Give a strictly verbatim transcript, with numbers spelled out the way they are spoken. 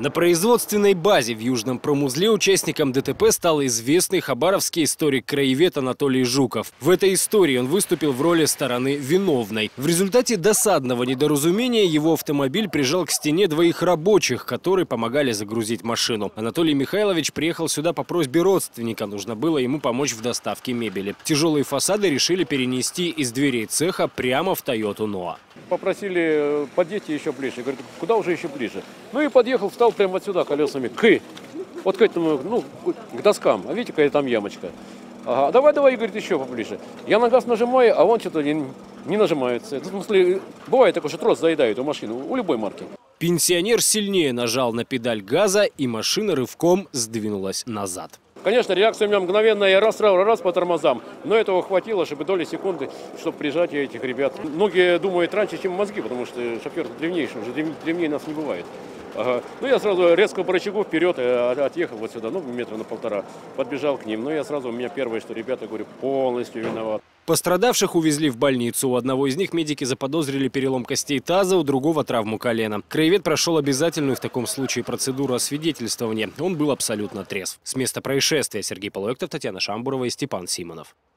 На производственной базе в Южном промузле участником ДТП стал известный хабаровский историк-краевед Анатолий Жуков. В этой истории он выступил в роли стороны виновной. В результате досадного недоразумения его автомобиль прижал к стене двоих рабочих, которые помогали загрузить машину. Анатолий Михайлович приехал сюда по просьбе родственника. Нужно было ему помочь в доставке мебели. Тяжелые фасады решили перенести из дверей цеха прямо в Тойоту Ноа. Попросили подъедьте еще ближе. Говорит, куда уже еще ближе? Ну и подъехал, встал прямо вот сюда колесами к, вот к этому, ну, к доскам. А видите, какая там ямочка? Ага, давай, давай, говорит, еще поближе. Я на газ нажимаю, а он что-то не, не нажимается. В смысле, бывает такое, что трос заедает у машины, у любой марки. Пенсионер сильнее нажал на педаль газа, и машина рывком сдвинулась назад. Конечно, реакция у меня мгновенная, я раз, раз, раз по тормозам. Но этого хватило, чтобы доли секунды, чтобы прижать этих ребят. Многие думают раньше, чем мозги, потому что шофер древнейший, уже древнее нас не бывает. Ага. Ну, я сразу резко по рычагу вперед отъехал вот сюда, ну, метра на полтора, подбежал к ним. Ну, я сразу, у меня первое, что ребята, говорю, полностью виноват. Пострадавших увезли в больницу. У одного из них медики заподозрили перелом костей таза, у другого травму колена. Краевед прошел обязательную в таком случае процедуру освидетельствования. Он был абсолютно трезв. С места происшествия Сергей Полуэктов, Татьяна Шамбурова и Степан Симонов.